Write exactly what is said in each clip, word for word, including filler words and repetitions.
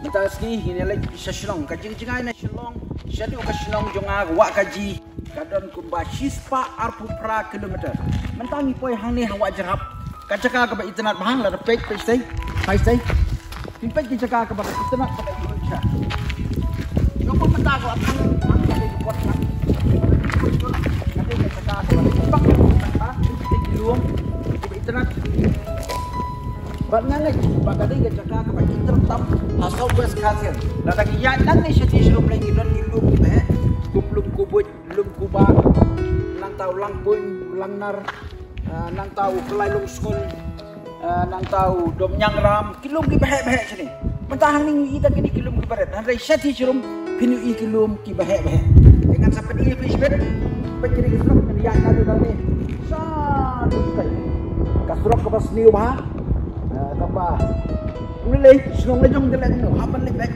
Mentang sini ini lagi bisa Shillong. Kaji jengai na Shillong. Jadi uka Shillong jonga wak kaji. Kadon kumba shispa arpu pra kilometer. Mentang ipoi hang ni hang wak jerap. Kacaka ke internet bahang la page page say. Hai say. Page ki caka ke internet pada Indonesia. Yoko mentang ko apang hang kali buat nak. Nanti kacaka ke bang mentang di luang di internet. Batnya lagi, bagadi ke cakap kepada intertam asal West Kasil. Lalu ya nanti setiap sebelum lagi don ilum kita, kuplum kubut, lum kubah, nang tahu lang pun, lang nar, nang tahu kelai lung skul, nang tahu dom nyang ram, kilum ki bahek bahek sini. Mentahang ni kita kini kilum ki barat. Nanti setiap sebelum pinu i kilum ki bahek bahek. Dengan sampai ini fish-bed, pencuri kisah ya nanti nanti. Satu sekali. Kasrok kepas niu bah. Tambah boleh senang lejong jalan tu hapan lebek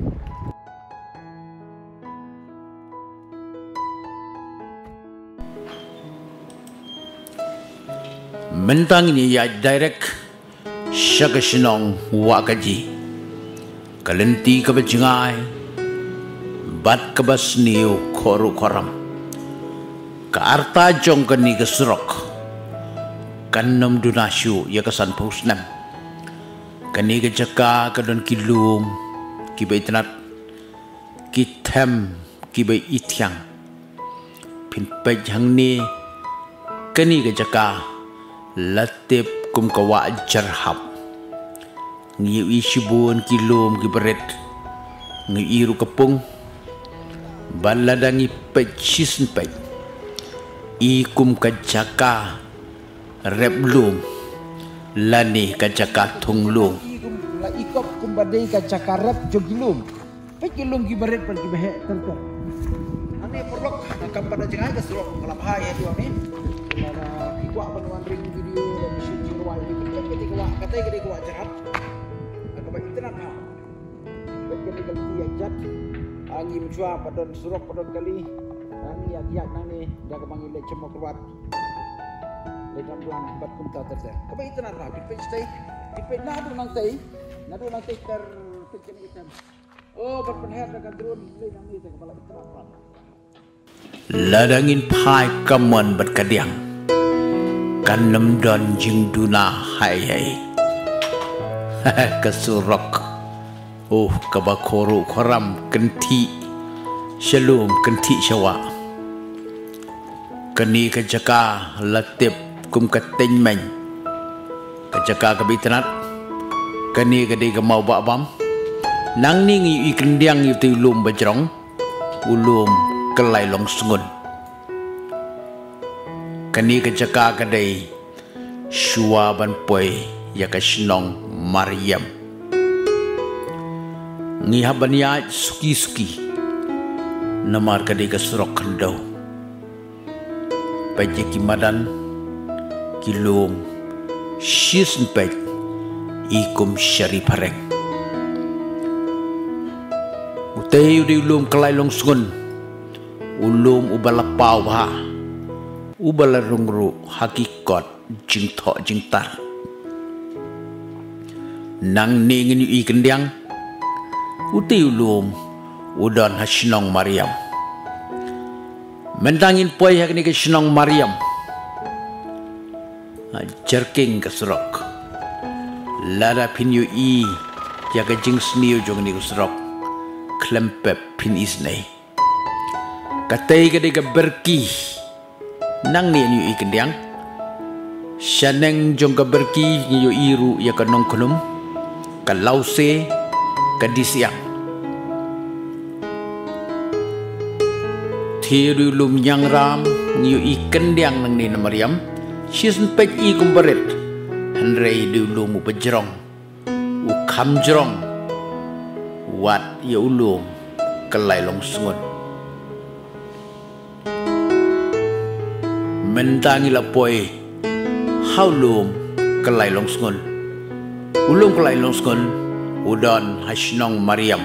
mentang ini ya direct syaga senang wakaji kalenti kebajengai bat kebas niu koru koram ke arta jong keni keserok kanam dunasyu ya kesan pusnam kani ke jaka ke don kilum ki bai tenat ki them ki bai ityang pin pai jang ni kani ke jaka latip kum ka wa jarhab ngi isibun kilum ki beret ngi iru kepung baladangi pecis pai ikum ka jaka reblum lani kacaka tunglung la ikop kumbadai kacaka rap jogilum pekilum gibaret pergi behek terter ane perlok akan pada jengai ke serok kelap hai ya dia ni pada ikwa penuan ring video dan mesin jirwai ini ketika wak katai ketika wak jahat aku bagi internet ha ketika kali ajat angi menjua padon serok padon kali angi yak nang ni dah kemanggil le cemok keluar dengan bulan empat kumta terser. Kau itu nak lah, dipej tay, dipej nado nang tay, nado nang tay ter pejam kita. Oh, berpenher dengan drone, leh nang ni kepala itu apa? Ladangin pai kaman berkadiang, kanem don jing duna hai hai, kesurok, oh kebakoru koram kenti, shalom kenti syawa, keni kejaka latip kum kateng men kajaka kabitnat kani gede gemau ba bam nang ning i kendiang yu tu lum bajrong ulum kelai long sungun kani kajaka gede shua ban poi ya ka shnong Maryam ngi habania suki suki namar gede ka surok kendo pajeki madan kilum shis pek ikum syari pareng utei udi ulum kelai long sungun ulum ubala pau ha ubala rungru hakikat jing tho jing tar nang ningin i kendiang utei ulum udon hasnong Maryam mentangin poi hakni ke shnong Maryam jerking keserok lada pinyu i jaga jing sniu jong ni keserok klempep pin isnei katai gede ga berki nang ni ni i kendiang shaneng jong ga berki ni yo iru ya ka nong kulum ka lause ka disiang thiru lum yang ram ni yo i kendiang nang ni na Maryam Sisen pek i kumbaret Henrei dulu mu pejrong U kamjrong Wat ya ulum Kelai long sungun Mentangi lapoi Haulum Kelai long sungun Ulum kelai long sungun Udon hasnong Maryam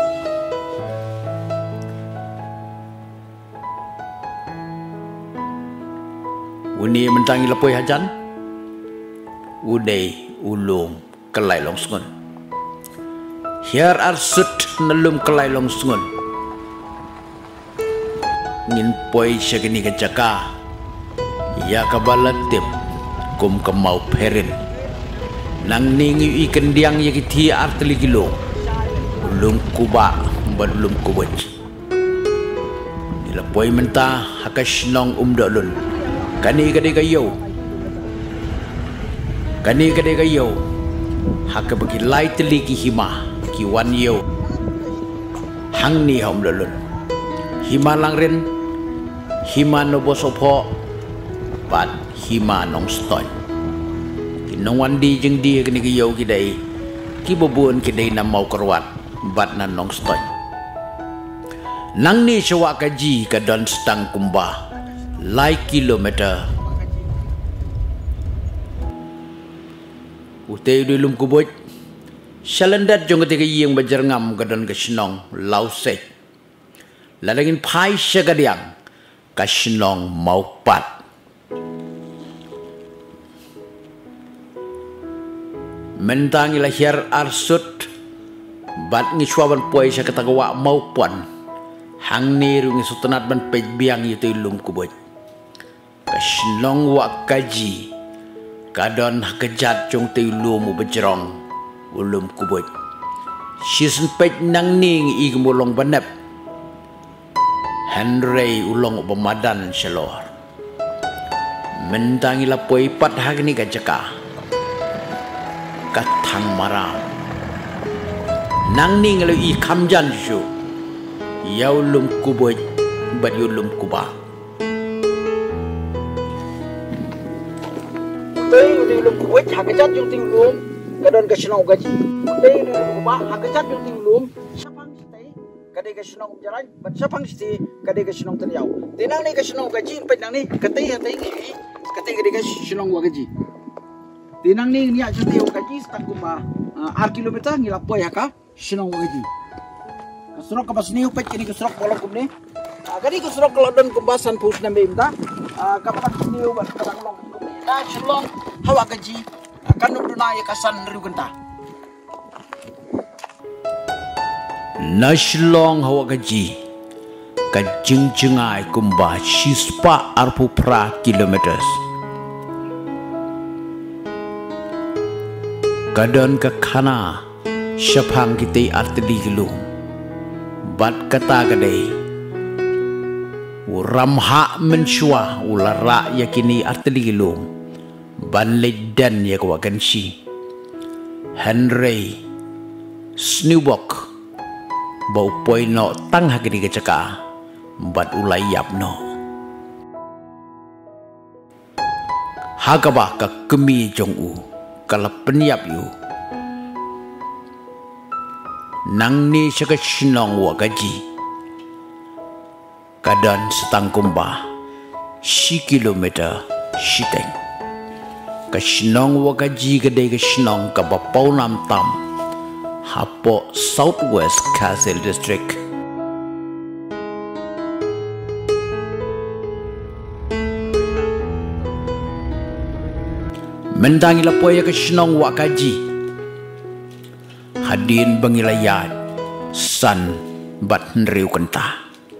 Uni mentangi lapoi hajan Udai ulum kelai long sungun Hier arsut nalum kelai long sungun. Ngin poi syagini kecaka. Ya kabalatip kum kemau perin. Nang ningi ikan diang yakiti arteli gilo. Ulum kuba balum kubaj. Ila poi menta hakash nong umdolun. Kani kade kayo. Kani kade kayo. Haka bagi lai teli ki hima ki wan yo. Hang ni hom lolun. Hima langren. Hima no bosopo. Pat hima nong stoy. Ki nong wan di jeng di kani kayo kidai. Ki bobon kidai na mau kerwat. Bat na nong stoy. Nang ni syawa kaji ka don stang kumba. Lai kilometer. Utai dulum kubut. Shalandat jong ketika yang berjerngam ka don ka senong lau sek. Ladangin pai syagadiang ka senong mau pat. Mentang ilahir arsut. Bat ngiswaban puai sya katagawa mau puan. Hang ni rungi sutanat ban pej biang itu ilum kubut. Kasinong wa kaji. Kadon hakajat jong te ilum berjerong ulum kubut. Sisen pej nang ning igmulong banep. Henry ulong pemadan selor. Mentang ila puai pat hagni kajaka. Katang maram. Nang ning lalu i kamjan syu. Yau lum kuboj bad yu lum kuba. Utai uni lum kuboj hakajat yung ting lum kadon ka sinong gaji. Utai uni lum kuba hakajat yung ting lum sapang stay kadai ka sinong jalan bat sapang stay kadai ka sinong teryaw. Tinang ni ka sinong gaji pet nang ni katay hatay ni katay kadai ka sinong gaji. Tinang ni niya jati yung gaji stang kuba ar kilometer ngilapoy haka sinong gaji. Kesurok ke basni upet kini kesurok kolom kumni. Kali kesurok kelodon kumbasan pus nambe imta. Kapan basni ubat kadang long kumni. Dah selong hawa gaji. Kan nubduna ya kasan rugenta. Naslong hawa gaji. Kajing jengai kumba sispa arpu pra kilometers. Kadon ke kana syapang kita arteli gelung. Bat kata kadai Uramha mensyua ulara yakini arteli gelung. Ban ledan ya kawakan si Henry Snewbok bau poi no tang hakini kecaka. Bat ulai yap no Hagabah ka kemi jong u kala penyap yu. Nang ni syakat sinong wa gaji. Kadan setang kumba. Si kilometer siteng. Kasinong wa gaji kadai kasinong kabapau nam tam. Hapo Southwest Castle District. Mendangi lapoy kasinong wa gaji. Hadin bangilayat san bat nriu kenta.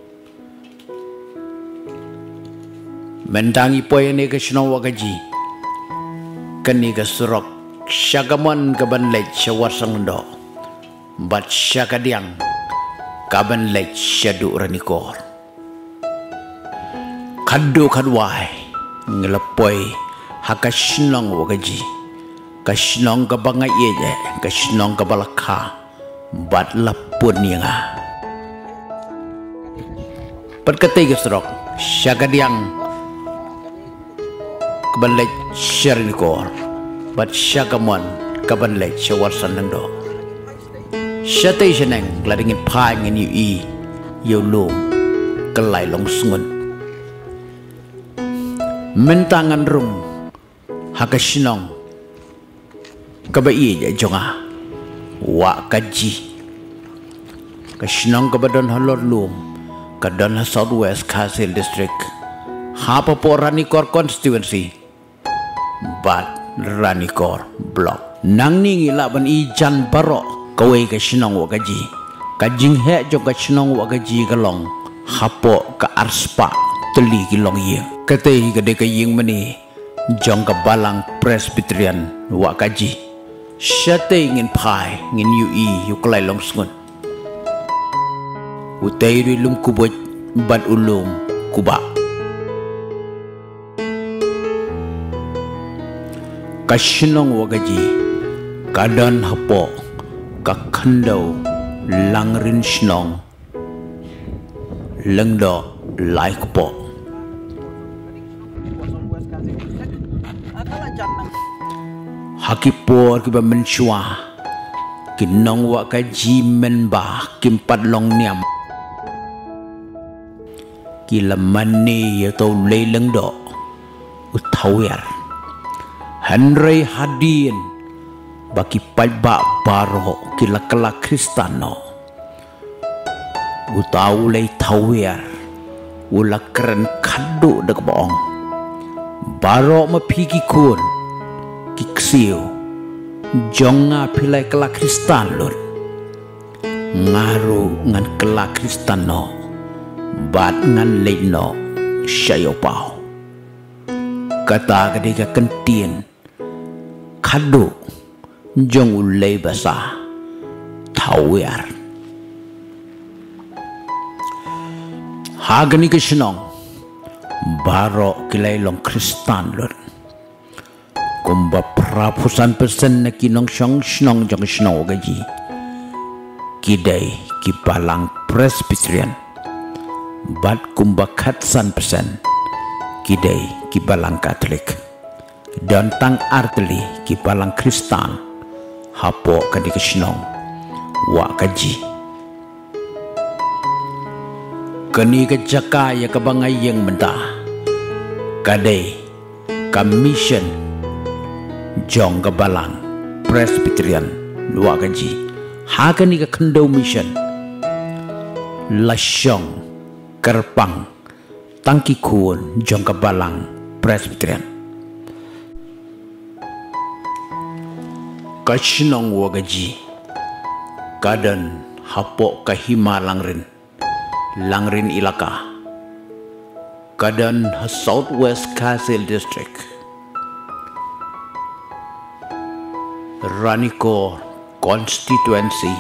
Mendangi poy ni kasinong wa gaji. Kani kasurok syagaman kabanlej syawar sangndo. Bat syakadiang kabanlej syadu ranikor. Kado kadwai ngelapoy hakasinong wa gaji. Kasinong kabangay ye, kasinong kabalaka, bat lapun nga. Pagkatay kasrok, siya kadiyang kabanlay siya rinikor, bat siya kamon kabanlay siya warsan ng do. Siya tayo siya nang gladingin pahingin yu i, yu lum, kalay long sungun. Mentangan rum, hakasinong, kabai je jonga wa kaji kasinong kabadon halor lum kadon Southwest Castle District hapa po Ranikor constituency bat Ranikor block nang ningi laban ijan barok kawe ka shinong wagaji ka jinghe jo ka shinong wagaji ka long hapo ka arspa teli ki long ye kate ka de ka ying mani jong ka balang Presbyterian wagaji shate ngin pai ngin yu i yu klai long sungun utai ri lum kubot bat ulum kuba ka shinong wagaji kadan hapo ka khandau langrin shnong lengdo like po hakipor ki ba menchua kinong wa ka ji men ba kimpat long niam ki lamani ya to le lengdo utawir Henry Hadin baki palba baro kila kala kristano utau lay tawir ula keren kado dak boong baro mapigi kun kiksiu jonga pilai kala kristan lur ngaru ngan kala kristano bat ngan leino shayo pau kata kadika kentien kado jong ulay basa tawir hagani ke shinong baro kilay long kristan lor kumba prapusan pesen na kinong siyong shinong jong shinong gaji kiday kipalang Presbyterian bat kumba katsan pesen kiday kipalang Katolik dan tang arteli kipalang Kristan hapo kadi kesinong wa kaji kani kejaka ya kabangay yang mentah kadai commission jong kabalang Presbyterian wa kaji ha kani ka kendo mission lasyong kerpang tangki kuon jong kabalang Presbyterian kashinong wagaji kadan hapo kahima langrin langrin ilaka kadan ha Southwest Kasil District Ranikor Constituency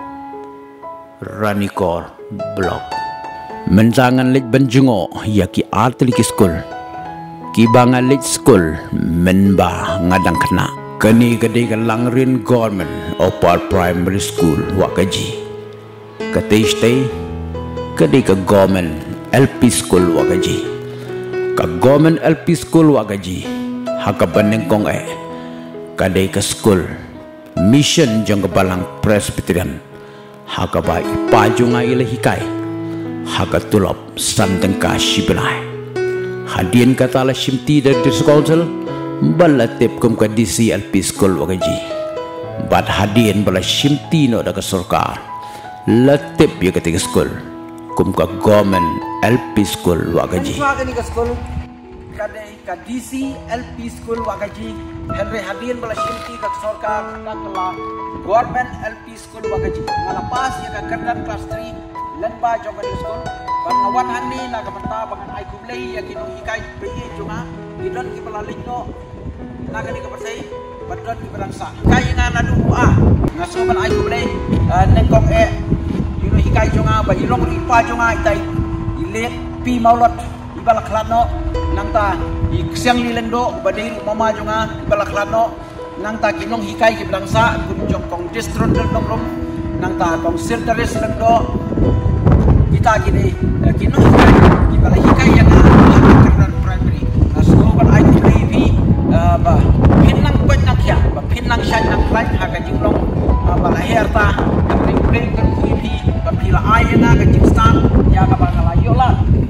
Ranikor Block menjangan lej benjungo yaki artlik school kibangan lej school menba ngadang kena kani kadi ka langrin government opar primary school wakaji kati stay kadi ka government L P school wakaji ka government L P school wakaji haka banengkong e kadi ka school mission jong balang Presbyterian haka ba ipajunga ilahikai haka tulop santengka shibnai hadien katala shimti dari council balatip kum ka D C L P school wagaji bat hadien bala shimti no daga sarkar latip ya ketiga school kum ka government L P school wagaji wagani ka school kadai ka D C L P school wagaji Henry hadien bala shimti ka sarkar ka kala government L P school wagaji ngalapas ya ka kerdan class three lanba jogani school bangawan hani na kamanta bangan ay kublay ya kinu hikay bayi junga idon ki palalingno nagani ka persay badon ki balangsa kay nga nadu a nga soban ay kublay nengkong e kinu hikay junga ba ilong ri pa junga itay ilet pi maulot ibalaklatno nangta iksang lilendo badil mama junga ibalaklatno nangta kinong hikay ki balangsa kunjong kong distron del nongrom nangta kong sirdaris lendo kita gini kino di bala hikay yang kerdan primary school I T V ba pinang kwet nak ya ba pinang syan nak lain haga jinglong bala herta ring ring kan Q P ba pila ayana ka jingstan ya ka bala layo la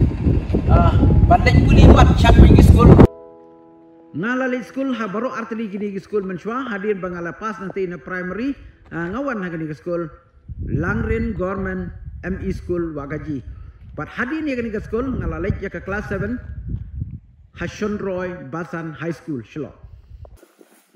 bandek puli buat chat ming school ngalali school ha baru artili gini school menshwa hadir bangala pas nanti na primary ngawan ha gini school Langrin Government M E School wagaji. But hadin ya ke school ngalalek ya ke kelas seven Hashon Roy Basan High School Shillong.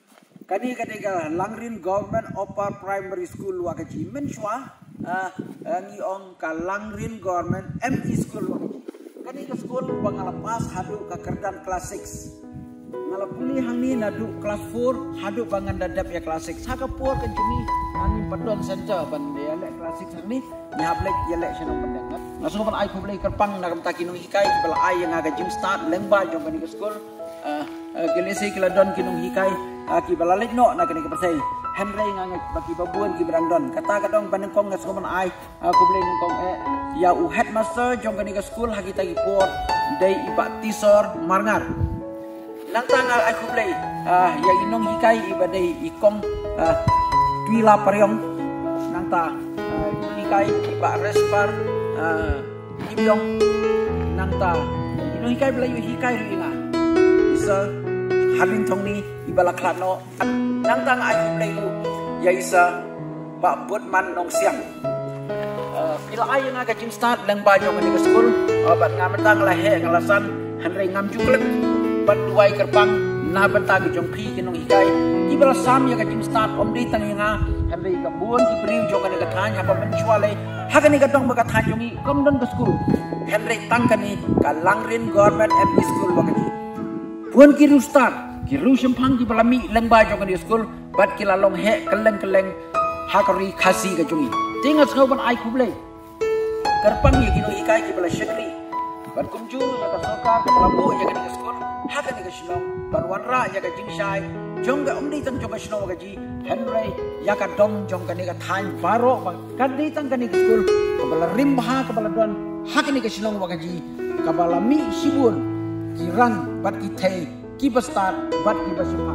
kani kadega Langrin Government Upper Primary School wakaji menshwa ngi ong ka Langrin Government M E School wakaji kani ka school pangalapas hadu ka kerdan kelas six ngalapuli hangni nadu kelas four hadu bangan dadap ya kelas six haka por kan jumi ani padon center ban ya lek kelas six hangni nyablek ya lek sino pendengat langsung pan ai kublai kerpang na kamta kinung hikai bala ai yang aga jim start lengba jong kani ka school gelese kila don kinung hikai aki balalek no na kani kepersai Henry nganget bagi babuan ki brandon kata kadong banengkong ngas koman ai aku boleh nengkong eh ya u headmaster jong kani ka school hagi tagi port dai iba tisor marngar nang tanga aku boleh ya inong hikai ibadai ikong twila paryong nang ta hikai iba respar ibyong nang ta inong hikai belayu hikai ringa isa harin tong ni ibala klano nang tang ai play lu ya isa ba bot man nong siang pila ai nga ka jing start lang ba jong ni school bat ngam tang la he ngalasan hanre ngam juklet bat duai kerpang na bata ki jong phi kinong hikai ibala sam ya ka jing start om di tang nga hanre ka buon ki priu jong ni ka than ha ba men chwale ha ka ni ka dong ba ka than jong ni kom don ka school hanre tang ka ni ka Langrin Government M E School ba ka ni buon ki ru start kiru sempang ki balami lengba jong di school bat kila long he keleng keleng hakari khasi ka jongi tinga schoban ai kuble kerpang ye kino ikai ki bala shekri bat kumju ya ka sokar ka balabu ya ka di school haka ni ka shilong ban wanra ya ka jingshai jong ga umdi tan jong ka shilong ka ji henry ya ka dong jong ka ni ka than baro ka di tan ka ni school ka bala rimba ka bala don haka ni ka shilong ka ji ka bala mi sibun kirang bat ki thai Kiba start bat kiba suha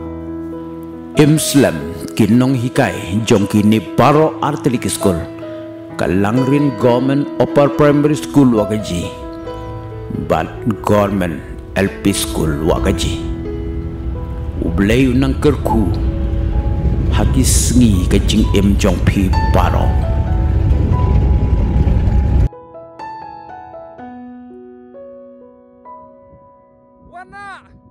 Imslam kinong hikai jong kini baro artilik school ka Langrin Government Upper Primary School wakaji bat Government L P School wakaji ublay nang kerku hagis ngi ka jing em jong pi baro Wana